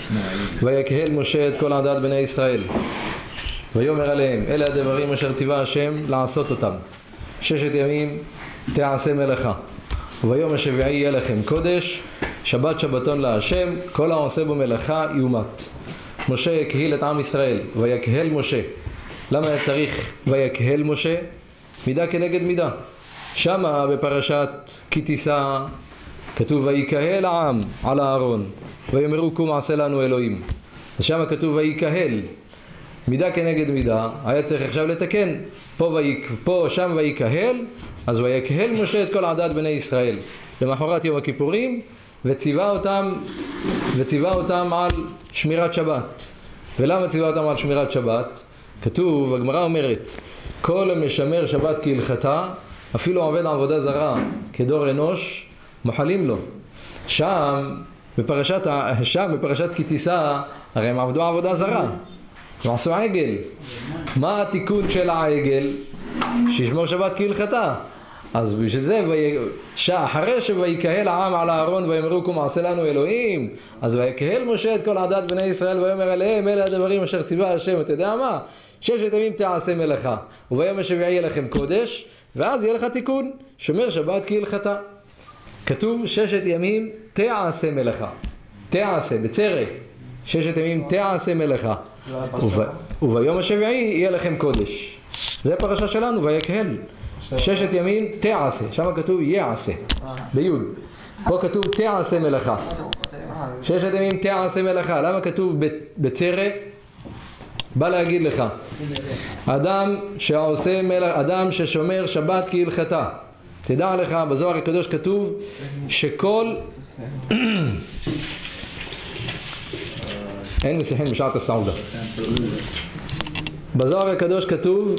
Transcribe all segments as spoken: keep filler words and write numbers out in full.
ויקהל משה את כל עדת בני ישראל ויאמר עליהם אלה הדברים אשר ציווה השם לעשות אותם ששת ימים תעשה מלאכה וביום השביעי יהיה לכם קודש שבת שבתון להשם כל העושה בו מלאכה יומת. משה יקהיל את עם ישראל ויקהל משה. למה היה צריך ויקהל משה? מידה כנגד מידה. שמה בפרשת כי תישא כתוב ויקהל העם על הארון ויאמרו קום עשה לנו אלוהים. אז שמה כתוב ויקהל מידה כנגד מידה. היה צריך עכשיו לתקן פה, ויק, פה שם ויקהל, אז ויקהל משה את כל עדת בני ישראל למחרת יום הכיפורים וציווה אותם וציווה אותם על שמירת שבת. ולמה ציווה אותם על שמירת שבת? כתוב, הגמרא אומרת כל המשמר שבת כהלכתה אפילו עובד עבודה זרה כדור אנוש מוחלים לו. שם בפרשת, שם בפרשת כי תישא הרי הם עבדו עבודה זרה, הם עשו עגל. מה התיקון של העגל? שישמור שבת כהלכתה. אז בשביל זה אחרי שויקהל העם על הארון ויאמרו קום עשה לנו אלוהים, אז ויקהל משה את כל עדת בני ישראל ויאמר אליהם אלה הדברים אשר ציווה השם. אתה יודע מה? ששת ימים תעשה מלאכה וביום השביעי יהיה לכם קודש, ואז יהיה לך תיקון שומר שבת כהלכתה. כתוב ששת ימים תעשה מלאכה, תעשה בצרה ששת ימים תעשה מלאכה וביום השביעי יהיה לכם קודש. זה פרשה שלנו ויקהל ששת ימים תעשה. שם כתוב יעשה ביוד, פה כתוב תעשה מלאכה. ששת ימים תעשה מלאכה. למה כתוב בצרה? בא להגיד לך אדם שעושה מלאכה, אדם ששומר שבת כהלכתה. תדע לך בזוהר הקדוש כתוב שכל אין מסיחין בשעת הסעודה. בזוהר הקדוש כתוב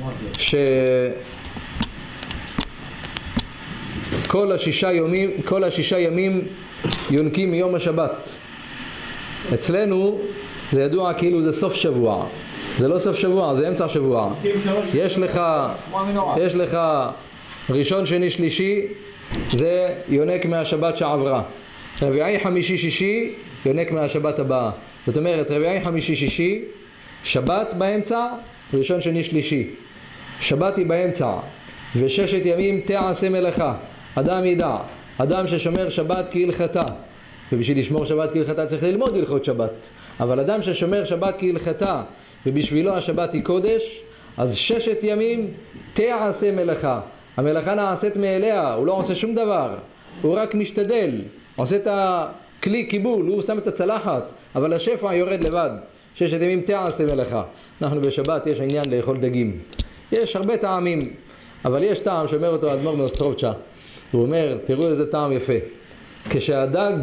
שכל השישה ימים כל השישה ימים יונקים מיום השבת. אצלנו זה ידוע כאילו זה סוף שבוע, זה לא סוף שבוע, זה אמצע שבוע. יש לך יש לך ראשון שני שלישי זה יונק מהשבת שעברה, רביעי חמישי שישי יונק מהשבת הבאה. זאת אומרת רביעי חמישי שישי שבת באמצע, ראשון שני שלישי שבת היא באמצע, וששת ימים תעשה מלאכה. אדם ידע, אדם ששומר שבת כהלכתה, ובשביל לשמור שבת כהלכתה צריך ללמוד הלכות שבת, אבל אדם ששומר שבת כהלכתה ובשבילו השבת היא קודש, אז ששת ימים תעשה מלאכה. המלאכה נעשית מאליה, הוא לא עושה שום דבר, הוא רק משתדל, עושה את הכלי קיבול, הוא שם את הצלחת, אבל השפע יורד לבד. ששת ימים תעשה מלאכה. אנחנו בשבת יש עניין לאכול דגים, יש הרבה טעמים, אבל יש טעם שאומר אותו האדמו"ר מאוסטרובצ'ה. הוא אומר, תראו איזה טעם יפה, כשהדג,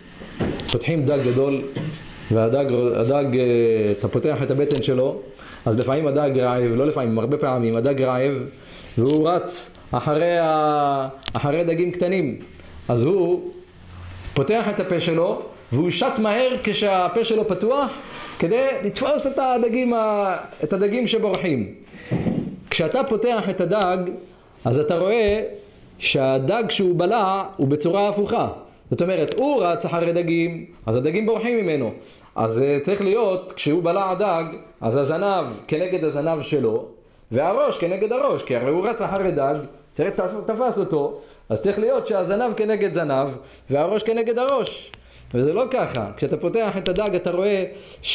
פותחים דג גדול והדג, הדג, אתה פותח את הבטן שלו, אז לפעמים הדג רעב, לא לפעמים, הרבה פעמים הדג רעב, והוא רץ אחרי, ה... אחרי דגים קטנים. אז הוא פותח את הפה שלו והוא שט מהר כשהפה שלו פתוח כדי לתפוס את הדגים, ה... את הדגים שבורחים. כשאתה פותח את הדג אז אתה רואה שהדג שהוא בלע הוא בצורה הפוכה. זאת אומרת, הוא רץ אחרי דגים, אז הדגים בורחים ממנו. אז צריך להיות, כשהוא בלע הדג, אז הזנב כנגד הזנב שלו, והראש כנגד הראש, כי הרי הוא רץ אחרי דג, צריך תפס אותו, אז צריך להיות שהזנב כנגד זנב, והראש כנגד הראש. וזה לא ככה. כשאתה פותח את הדג, אתה רואה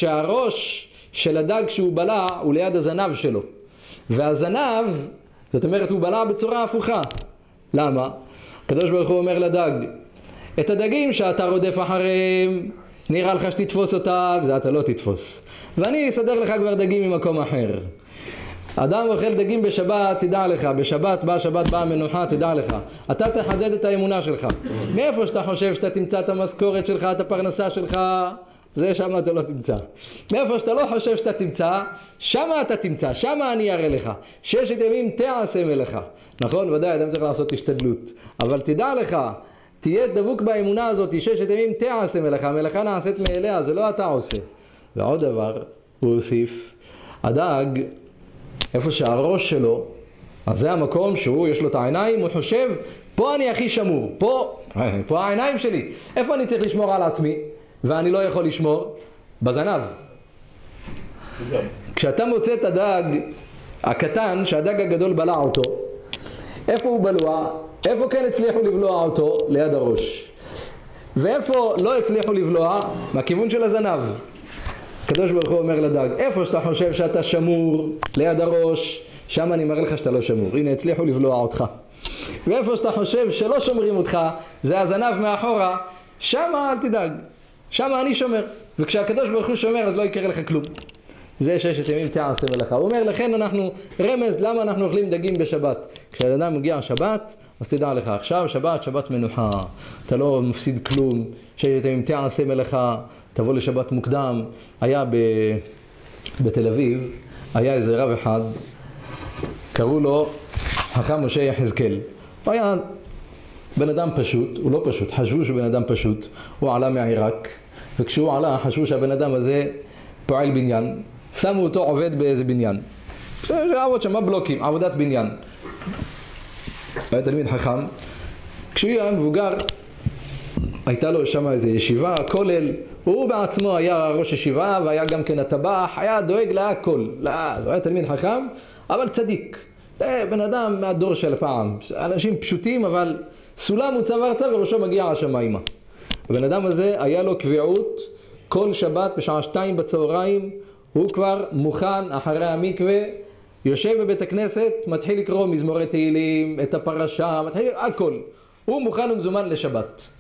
שהראש של הדג שהוא בלע הוא ליד הזנב שלו. והזנב, זאת אומרת, הוא בלע בצורה הפוכה. למה? הקדוש ברוך הוא אומר לדג, את הדגים שאתה רודף אחריהם, נראה לך שתתפוס אותם, זה אתה לא תתפוס. ואני אסדר לך כבר דגים ממקום אחר. אדם אוכל דגים בשבת, תדע לך, בשבת באה שבת באה מנוחה, תדע לך. אתה תחדד את האמונה שלך. מאיפה שאתה חושב שאתה תמצא את המשכורת שלך, את הפרנסה שלך, זה שם אתה לא תמצא. מאיפה שאתה לא חושב שאתה תמצא, שם אתה תמצא, שם אני אראה לך. ששת ימים תעשה מלאכה. נכון? ודאי, אדם צריך לעשות השתדלות. אבל תדע לך, תהיה דבוק באמונה הזאת, ששת ימים תעשה מלאכה. המלאכה נעשית מאליה, זה לא אתה עושה. ועוד דבר, הוא הוסיף, הדג, איפה שהראש שלו, אז זה המקום שהוא, יש לו את העיניים, הוא חושב, פה אני הכי שמור, פה, פה העיניים שלי. איפה אני צריך לשמור על עצמי? ואני לא יכול לשמור? בזנב. כשאתה מוצא את הדג הקטן, שהדג הגדול בלע אותו, איפה הוא בלוע? איפה כן הצליחו לבלוע אותו? ליד הראש. ואיפה לא הצליחו לבלוע? מהכיוון של הזנב. הקדוש ברוך הוא אומר לדג, איפה שאתה חושב שאתה שמור ליד הראש, שם אני מראה לך שאתה לא שמור. הנה, הצליחו לבלוע אותך. ואיפה שאתה חושב שלא שומרים אותך, זה הזנב מאחורה, שם אל תדאג. שם אני שומר. וכשהקדוש ברוך הוא שומר, אז לא יקרה לך כלום. זה ששת ימים תעשה מלאכה. הוא אומר, לכן אנחנו, רמז, למה אנחנו אוכלים דגים בשבת? כשאדם מגיע שבת, אז תדע לך, עכשיו שבת, שבת מנוחה. אתה לא מפסיד כלום. ששת ימים תעשה מלאכה, תבוא לשבת מוקדם. היה ב... בתל אביב, היה איזה רב אחד, קראו לו חכם משה יחזקאל. הוא היה בן אדם פשוט, הוא לא פשוט, חשבו שהוא בן אדם פשוט. הוא עלה מעיראק, וכשהוא עלה, חשבו שהבן אדם הזה פועל בניין. שמו אותו עובד באיזה בניין. עבוד שם, בלוקים, עבודת בניין. היה תלמיד חכם. כשהוא היה מבוגר, הייתה לו שם איזו ישיבה, כולל. הוא בעצמו היה ראש ישיבה, והיה גם כן הטבח, היה דואג להכל. לא, זה היה תלמיד חכם, אבל צדיק. זה בן אדם מהדור של פעם. אנשים פשוטים, אבל סולם הוא צוואר צו וראשו מגיע השמיימה. הבן אדם הזה היה לו קביעות, כל שבת בשעה שתיים בצהריים, הוא כבר מוכן אחרי המקווה, יושב בבית הכנסת, מתחיל לקרוא מזמורי תהילים, את הפרשה, מתחיל, הכל. הוא מוכן ומזומן לשבת.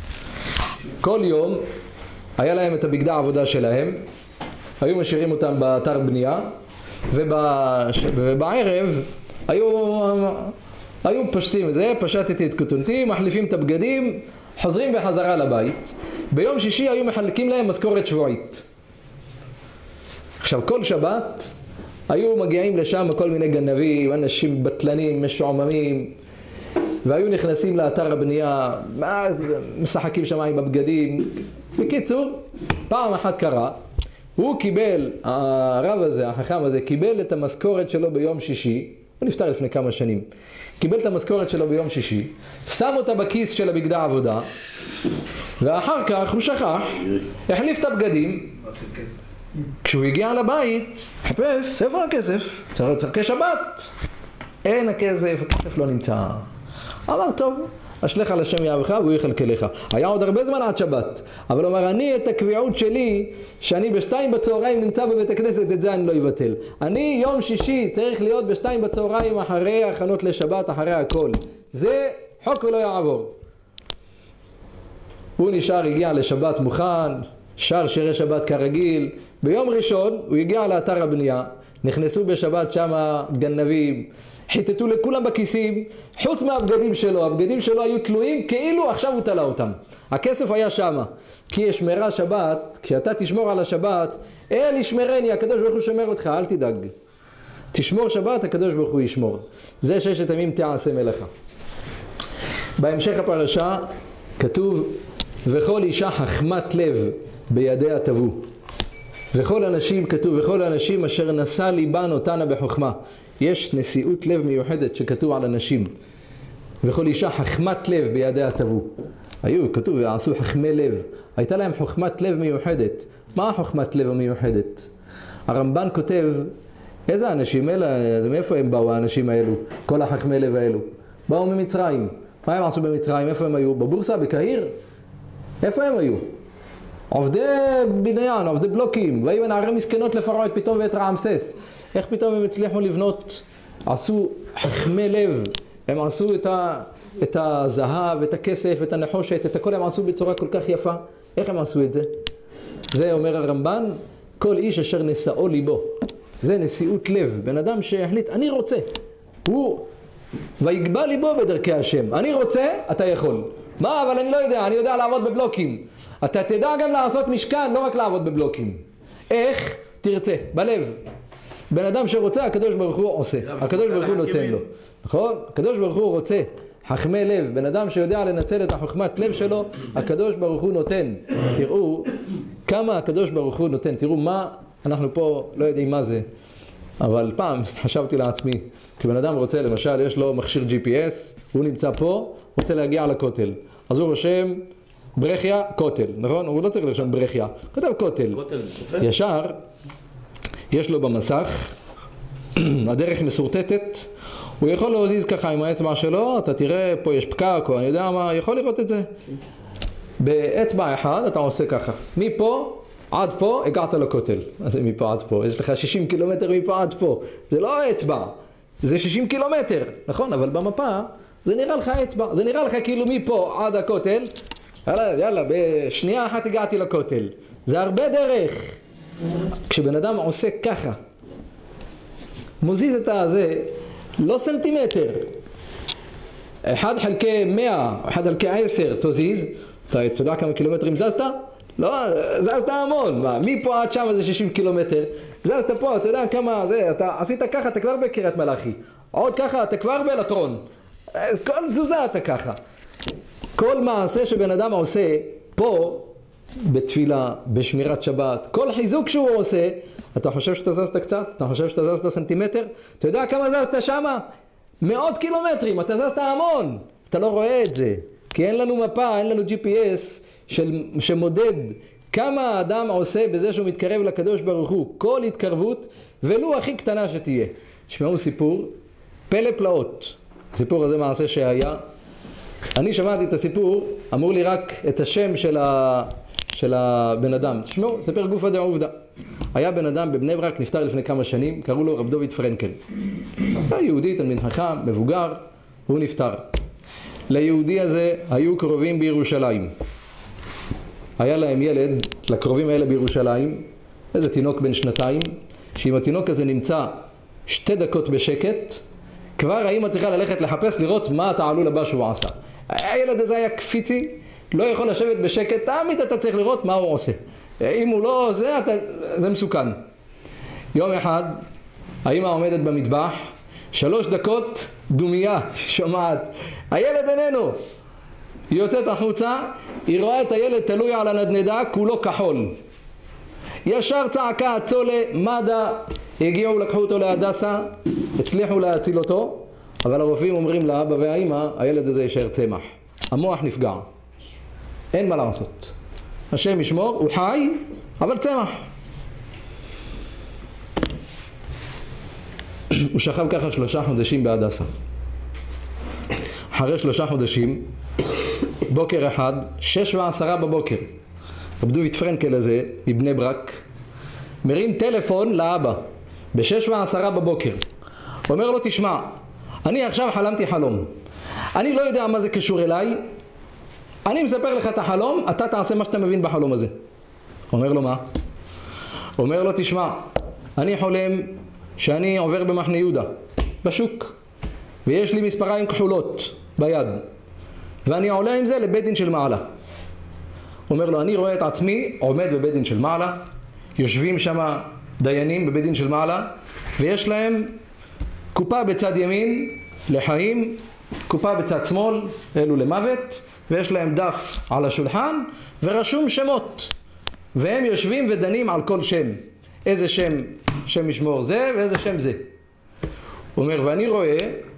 כל יום היה להם את הבגדי העבודה שלהם, היו משאירים אותם באתר בנייה, ובש... ובערב היו, היו פשטים את זה, פשטתי את כותונתי, מחליפים את הבגדים, חוזרים בחזרה לבית. ביום שישי היו מחלקים להם משכורת שבועית. עכשיו כל שבת היו מגיעים לשם כל מיני גנבים, אנשים בטלנים, משועממים, והיו נכנסים לאתר הבנייה, משחקים שם עם הבגדים. בקיצור, פעם אחת קרה, הוא קיבל, הרב הזה, החכם הזה, קיבל את המשכורת שלו ביום שישי, הוא נפטר לפני כמה שנים, קיבל את המשכורת שלו ביום שישי, שם אותה בכיס של הבגדי העבודה, ואחר כך הוא שכח, החליף את הבגדים. כשהוא הגיע לבית, חפש, איפה הכסף? צריך צרכי שבת. אין הכסף, הכסף לא נמצא. אמר, טוב, אשלך על השם יאהבך והוא יחלקה לך. היה עוד הרבה זמן עד שבת, אבל הוא אמר, אני את הקביעות שלי, שאני בשתיים בצהריים נמצא בבית הכנסת, את זה אני לא אבטל. אני יום שישי צריך להיות בשתיים בצהריים אחרי הכנות לשבת, אחרי הכל. זה חוק ולא יעבור. הוא נשאר, הגיע לשבת מוכן, שר שירי שבת כרגיל. ביום ראשון הוא הגיע לאתר הבנייה, נכנסו בשבת שם גנבים, חיטטו לכולם בכיסים, חוץ מהבגדים שלו. הבגדים שלו היו תלויים כאילו עכשיו הוא תלה אותם. הכסף היה שם, כי יש שמירה שבת. כשאתה תשמור על השבת, אל ישמרני, הקדוש ברוך הוא שומר אותך, אל תדאג. תשמור שבת, הקדוש ברוך הוא ישמור. זה ששת ימים תעשה מלאכה. בהמשך הפרשה כתוב, וכל אישה חכמת לב בידיה תבוא. וכל אנשים, כתוב, וכל אנשים אשר נשא ליבן אותנה בחוכמה. יש נשיאות לב מיוחדת שכתוב על אנשים. וכל אישה חכמת לב בידיה תבוא. היו, כתוב, עשו חכמי לב. הייתה להם חוכמת לב מיוחדת. מה החוכמת לב המיוחדת? הרמב"ן כותב, איזה אנשים אלה, מאיפה הם באו האנשים האלו? כל החכמי לב האלו. באו ממצרים. מה הם עשו במצרים? איפה הם היו? בבורסה, בקהיר? איפה הם היו? עובדי בניין, עובדי בלוקים, והיו נערי מסכנות לפרעה את פתאום ואת רעמסס. איך פתאום הם הצליחו לבנות? עשו חכמי לב, הם עשו את, ה, את הזהב, את הכסף, את הנחושת, את הכל הם עשו בצורה כל כך יפה. איך הם עשו את זה? זה אומר הרמב"ן, כל איש אשר נשאו ליבו. זה נשיאות לב, בן אדם שהחליט, אני רוצה. הוא, ויגבה ליבו בדרכי השם. אני רוצה, אתה יכול. מה? אבל אני לא יודע, אני יודע לעבוד בבלוקים. אתה תדע גם לעשות משכן, לא רק לעבוד בבלוקים. איך? תרצה, בלב. בן אדם שרוצה, הקדוש ברוך הוא עושה. הקדוש ברוך הוא נותן לו. נכון? הקדוש ברוך הוא רוצה. חכמי לב, בן אדם שיודע לנצל את החוכמת לב שלו, הקדוש ברוך הוא נותן. תראו כמה הקדוש ברוך הוא נותן. תראו מה, אנחנו פה לא יודעים מה זה. אבל פעם חשבתי לעצמי, כי בן אדם רוצה, למשל, יש לו מכשיר ג'י פי אס, הוא נמצא פה, רוצה להגיע לכותל. אז הוא רושם ברכיה, כותל, נכון? הוא לא צריך לרשום ברכיה, כותב כותל. ישר, יש לו במסך, הדרך מסורטטת, הוא יכול להזיז ככה עם האצבע שלו, אתה תראה, פה יש פקק או אני יודע מה, יכול לראות את זה. באצבע אחד אתה עושה ככה, מפה עד פה הגעת לכותל. אז זה מפה עד פה, יש לך שישים קילומטר מפה עד פה, זה לא אצבע, זה שישים קילומטר, נכון? אבל במפה זה נראה לך אצבע, זה נראה לך כאילו מפה עד הכותל, יאללה, יאללה, בשנייה אחת הגעתי לכותל. זה הרבה דרך. כשבן אדם עושה ככה, מוזיז את הזה, לא סנטימטר, אחד חלקי מאה, אחד חלקי עשר תוזיז, אתה יודע כמה קילומטרים זזת? לא, זזת המון, מה, מפה עד שם זה שישים קילומטר, זזת פה, אתה יודע כמה זה, אתה עשית ככה, אתה כבר בקריית מלאכי, עוד ככה, אתה כבר בלטרון, כל תזוזה אתה ככה. כל מעשה שבן אדם עושה פה, בתפילה, בשמירת שבת, כל חיזוק שהוא עושה, אתה חושב שאתה זזת קצת? אתה חושב שאתה זזת סנטימטר? אתה יודע כמה זזת שמה? מאות קילומטרים, אתה זזת המון. אתה לא רואה את זה, כי אין לנו מפה, אין לנו ג'י פי אס של, שמודד כמה האדם עושה בזה שהוא מתקרב לקדוש ברוך הוא. כל התקרבות, ולו הכי קטנה שתהיה. תשמעו סיפור, פלא פלאות. הסיפור הזה מעשה שהיה. אני שמעתי את הסיפור, אמור לי רק את השם של, ה... של הבן אדם. תשמעו, ספר גופא דעובדא. היה בן אדם בבני ברק, נפטר לפני כמה שנים, קראו לו רב דוד פרנקל. היה יהודי, תלמיד חכם, מבוגר, הוא נפטר. ליהודי הזה היו קרובים בירושלים. היה להם ילד, לקרובים האלה בירושלים, איזה תינוק בן שנתיים, שאם התינוק הזה נמצא שתי דקות בשקט, כבר האמא צריכה ללכת לחפש לראות מה התעלול הבא שהוא עשה. הילד הזה היה קפיצי, לא יכול לשבת בשקט, תמיד אתה צריך לראות מה הוא עושה. אם הוא לא עושה, אתה, זה מסוכן. יום אחד, האמא עומדת במטבח, שלוש דקות דומיה, שומעת, הילד איננו. היא יוצאת החוצה, היא רואה את הילד תלוי על הנדנדה, כולו כחול. ישר צעקה הצולה, מד"א, הגיעו, לקחו אותו להדסה, הצליחו להציל אותו, אבל הרופאים אומרים לאבא והאמא, הילד הזה יישאר צמח. המוח נפגע. אין מה לעשות. השם ישמור, הוא חי, אבל צמח. הוא שכב ככה שלושה חודשים בהדסה. אחרי שלושה חודשים, בוקר אחד, שש ועשרה בבוקר, רב דוד פרנקל הזה, מבני ברק, מרים טלפון לאבא, בשש ועשרה בבוקר. אומר לו, תשמע, אני עכשיו חלמתי חלום. אני לא יודע מה זה קשור אליי, אני מספר לך את החלום, אתה תעשה מה שאתה מבין בחלום הזה. אומר לו, מה? אומר לו, תשמע, אני חולם שאני עובר במחנה יהודה, בשוק, ויש לי מספריים כחולות ביד, ואני עולה עם זה לבית דין של מעלה. אומר לו, אני רואה את עצמי עומד בבית דין של מעלה, יושבים שם דיינים בבית דין של מעלה, ויש להם קופה בצד ימין לחיים, קופה בצד שמאל, אלו למוות, ויש להם דף על השולחן, ורשום שמות. והם יושבים ודנים על כל שם. איזה שם, שם ישמור זה, ואיזה שם זה. הוא אומר, ואני רואה,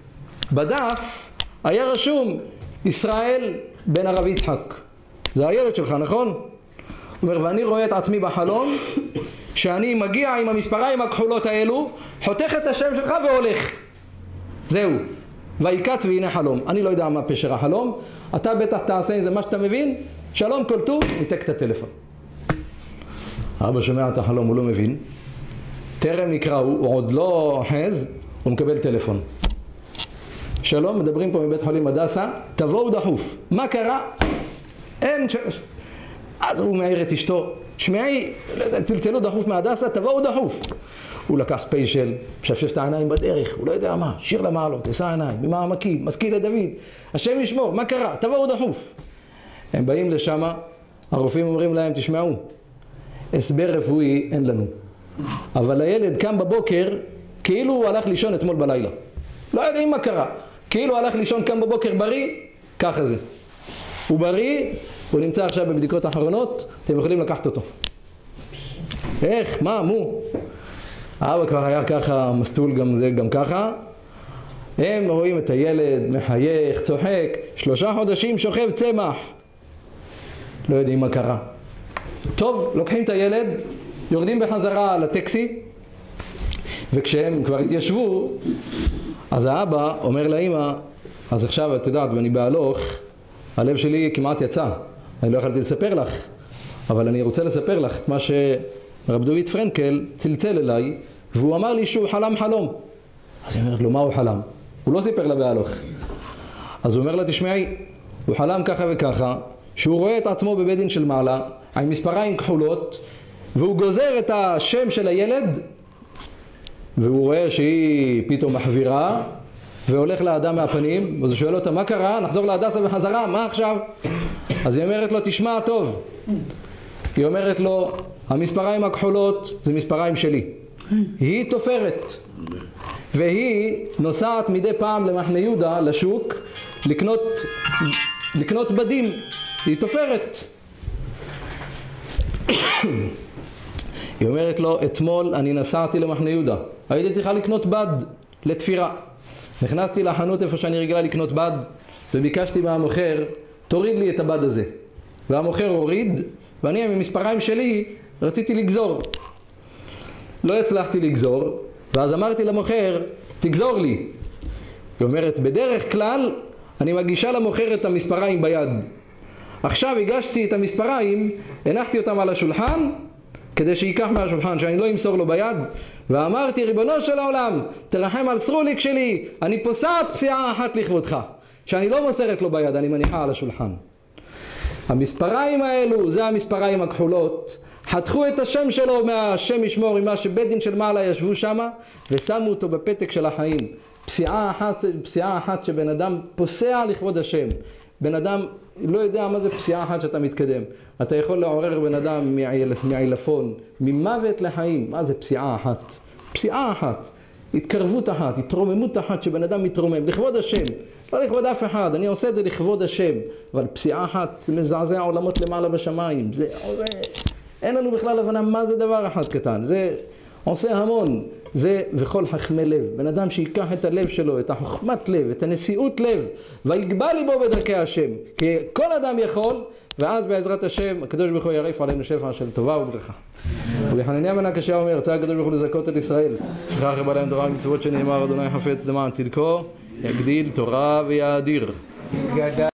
בדף היה רשום, ישראל בן הרב יצחק. זה הילד שלך, נכון? הוא אומר, ואני רואה את עצמי בחלום, שאני מגיע עם המספריים הכחולות האלו, חותך את השם שלך והולך. זהו. ויקץ והנה חלום. אני לא יודע מה פשר החלום, אתה בטח תעשה עם זה מה שאתה מבין, שלום כל טוב, ניתק את הטלפון. אבא שומע את החלום, הוא לא מבין, טרם נקרא, הוא עוד לא חז, הוא מקבל טלפון. שלום, מדברים פה מבית חולים הדסה, תבואו דחוף. מה קרה? אין ש... אז הוא מעיר את אשתו, שמעי, צלצלו דחוף מהדסה, תבואו דחוף. הוא לקח ספיישל, משפשף את העיניים בדרך, הוא לא יודע מה, שיר למעלות, עשה עיניים, במעמקים, משכיל לדוד, השם ישמור, מה קרה? תבואו דחוף. הם באים לשם, הרופאים אומרים להם, תשמעו, הסבר רפואי אין לנו. אבל הילד קם בבוקר, כאילו הוא הלך לישון אתמול בלילה. לא יודעים מה קרה. כאילו הלך לישון, קם בבוקר בריא, ככה זה. הוא בריא, הוא נמצא עכשיו בבדיקות האחרונות, אתם יכולים לקחת אותו. איך? מה? מו? האבא כבר היה ככה, מסטול גם זה, גם ככה. הם רואים את הילד, מחייך, צוחק, שלושה חודשים שוכב צמח. לא יודעים מה קרה. טוב, לוקחים את הילד, יורדים בחזרה לטקסי, וכשהם כבר התיישבו, אז האבא אומר לאמא, אז עכשיו את יודעת, ואני בהלוך, הלב שלי כמעט יצא, אני לא יכולתי לספר לך, אבל אני רוצה לספר לך את מה שרב דוד פרנקל צלצל אליי, והוא אמר לי שהוא חלם חלום. אז היא אומרת לו, מה הוא חלם? הוא לא סיפר לה בהלוך. אז הוא אומר לה, תשמעי, הוא חלם ככה וככה, שהוא רואה את עצמו בבית דין של מעלה, עם מספריים כחולות, והוא גוזר את השם של הילד, והוא רואה שהיא פתאום מחבירה, והולך לאדם מהפנים, אז הוא שואל אותה, מה קרה? נחזור להדסה בחזרה, מה עכשיו? אז היא אומרת לו, תשמע טוב. היא אומרת לו, המספריים הכחולות זה מספריים שלי. היא תופרת. והיא נוסעת מדי פעם למחנה יהודה, לשוק, לקנות, לקנות בדים. היא תופרת. היא אומרת לו, אתמול אני נסעתי למחנה יהודה. הייתי צריכה לקנות בד לתפירה. נכנסתי לחנות איפה שאני רגילה לקנות בד, וביקשתי מהמוכר, תוריד לי את הבד הזה. והמוכר הוריד, ואני עם המספריים שלי רציתי לגזור. לא הצלחתי לגזור, ואז אמרתי למוכר, תגזור לי. היא אומרת, בדרך כלל אני מגישה למוכר את המספריים ביד. עכשיו הגשתי את המספריים, הנחתי אותם על השולחן, כדי שיקח מהשולחן, שאני לא אמסור לו ביד, ואמרתי, ריבונו של העולם, תרחם על סרוליק שלי, אני פוסעת פסיעה אחת לכבודך, שאני לא מוסרת לו ביד, אני מניחה על השולחן. המספריים האלו, זה המספריים הכחולות, חתכו את השם שלו מהשם ישמור, ממה שבית דין של מעלה ישבו שמה, ושמו אותו בפתק של החיים. פסיעה אחת, פסיעה אחת שבן אדם פוסע לכבוד השם. בן אדם לא יודע מה זה פסיעה אחת שאתה מתקדם. אתה יכול לעורר בן אדם מעילפון, ממוות לחיים. מה זה פסיעה אחת? פסיעה אחת, התקרבות אחת, התרוממות אחת שבן אדם מתרומם, לכבוד השם. לא לכבוד אף אחד, אני עושה את זה לכבוד השם. אבל פסיעה אחת, זה מזעזע עולמות למעלה בשמיים. זה, זה, אין לנו בכלל הבנה מה זה דבר אחד קטן. זה עושה המון. זה וכל חכמי לב. בן אדם שיקח את הלב שלו, את החוכמת לב, את הנשיאות לב, ויגבה ליבו בדרכי השם. כי כל אדם יכול, ואז בעזרת השם, הקדוש ברוך הוא ירעיף עלינו שפע של טובה וברכה. ובחנניה בן הקשיא אומר, רצה הקדוש ברוך הוא לזכות את ישראל. שכח רבה להם תורה ומצוות שנאמר, אדוני חפץ למען צדקו, יגדיל תורה ויאדיר.